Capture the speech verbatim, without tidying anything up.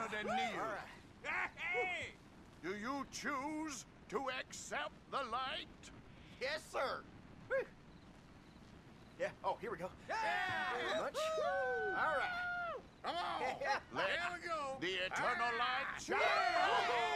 honor to kneel. All right. Hey! Do you choose to accept the light? Yes, sir. Whew. Yeah. Oh, here we go. Yeah! Thank you very much. All right. Come on! Yeah. Let Here we go. the eternal light shine! Yeah!